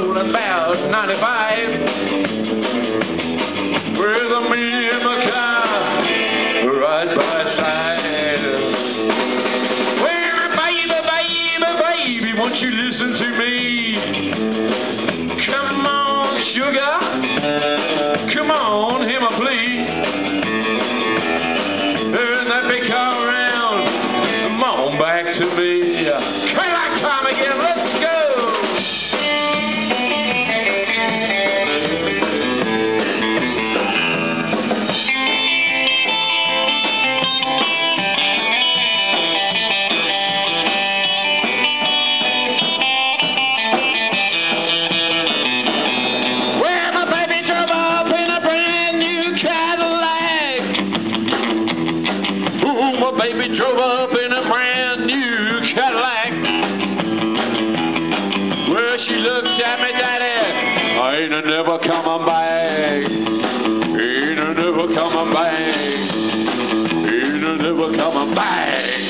rolling about 95. With me in my car, right by his side. Well, baby, baby, baby, won't you listen to me? Come on, sugar, come on, hear my plea. Turn that big car around, come on back to me. Cadillac time again, let's go. Baby drove up in a brand new Cadillac. Well, she looked at me, Daddy, I ain't never coming back. Ain't never coming back. Ain't never coming back.